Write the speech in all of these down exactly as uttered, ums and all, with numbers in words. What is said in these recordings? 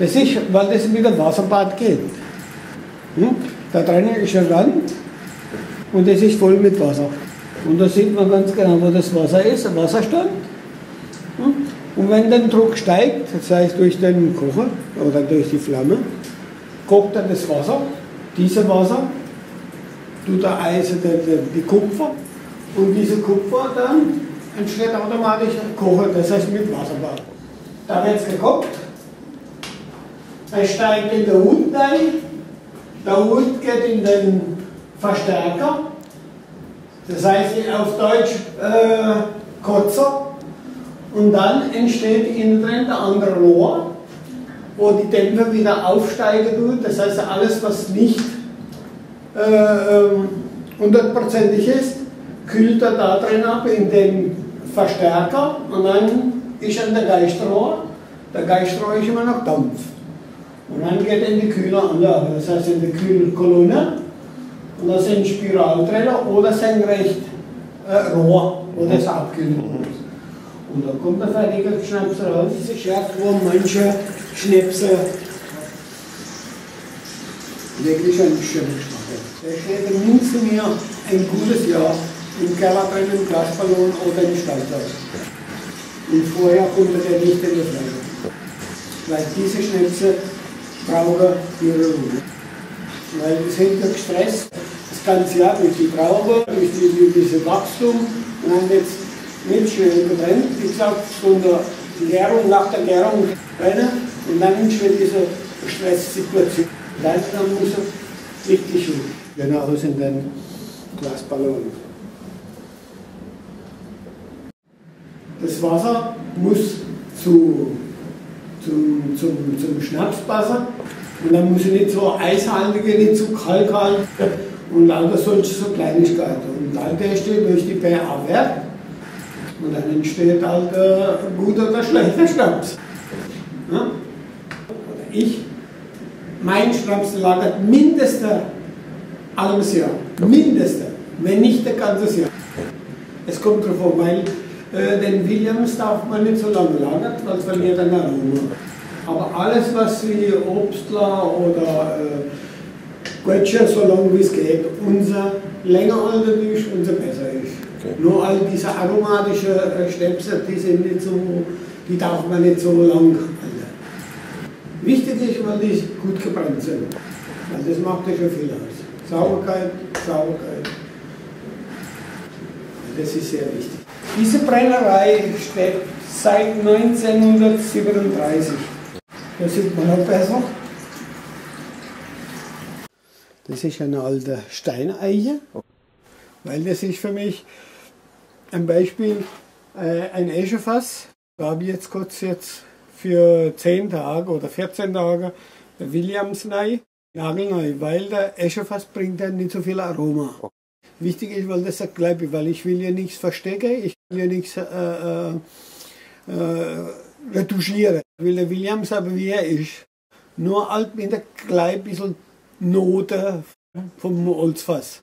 Das ist, weil das mit dem Wasserbad geht. Hm? Da drinnen ist ein Land und das ist voll mit Wasser. Und da sieht man ganz genau, wo das Wasser ist, der Wasserstand. Hm? Und wenn der Druck steigt, das heißt durch den Kocher oder durch die Flamme, kocht dann das Wasser, dieses Wasser, tut der Eisen die Kupfer und diese Kupfer dann entsteht automatisch Kocher, das heißt mit Wasserbad. Da wird es gekocht, es steigt in der Hut ein, der Hut geht in den Verstärker, das heißt auf Deutsch äh, Kotzer, und dann entsteht innen drin der andere Rohr, wo die Dämpfer wieder aufsteigen tut, das heißt alles was nicht hundertprozentig äh, ist, kühlt er da drin ab in den Verstärker und dann ist an der Geistrohr, der Geistrohr ist immer noch Dampf. Und dann geht er in die Kühleranlage, das heißt in die Kühlkolonne, und da sind Spiralträger oder senkrecht äh, Rohr, wo das abkühlt wird. Und da kommt der fertige Schnaps raus, diese Schärfe, wo manche Schnäpse wirklich einen schönen Geschmack haben. Der steht mindestens mir ein gutes Jahr im Keller drin, im Glasballon oder im Stallhaus. Und vorher kommt er nicht in die Flasche. Weil diese Schnäpse brauchen ihre Ruhe. Weil die sind durch Stress das ganze Jahr durch die Traube, durch die, durch diese Wachstum und haben jetzt nicht schön getrennt. Wie gesagt, von der Gärung, nach der Gärung trennen und dann entsteht diese Stresssituation. Dann, dann muss er richtig gut. Genau, das sind dann Glasballonen. Das Wasser muss zu, zum, zum, zum Schnaps passen und dann muss er nicht so eishaltige, nicht zu kalt halten und lauter solche so Kleinigkeiten. Und dann entsteht durch die pH-Wert und dann entsteht halt ein guter oder schlechter Schnaps. Ja? Oder ich, mein Schnaps lagert mindestens halbes Jahr. Mindestens, wenn nicht ein ganzes Jahr. Es kommt davon, weil äh, den Williams darf man nicht so lange lagern, weil es verliert ein Aroma. Aber alles, was wie Obstler oder äh, Götcher, so lange wie es geht, unser länger alter ist, unser besser ist. Okay. Nur all diese aromatischen äh, Schnäpse, die sind nicht so, die darf man nicht so lang halten. Wichtig ist, weil die gut gebrannt sind. Also das macht ja schon viel aus. Sauberkeit, Sauberkeit. Das ist sehr wichtig. Diese Brennerei steht seit neunzehnhundertsiebenunddreißig. Das sieht man auch besser. Das ist eine alte Steineiche, weil das ist für mich ein Beispiel, äh, ein Eschenfass. Da habe ich jetzt kurz jetzt für zehn Tage oder vierzehn Tage der Williams neu, nagelneu, weil der Eschenfass bringt dann nicht so viel Aroma. Wichtig ist, weil das sagt gleich, weil ich will ja nichts verstecken, ich will ja nichts äh, äh, äh, retuschieren. Ich will der Williams aber wie er ist. Nur halt mit der kleinen bisschen Note vom Holzfass.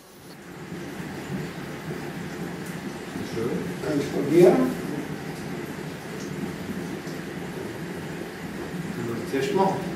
Kann ich probieren? Test machen.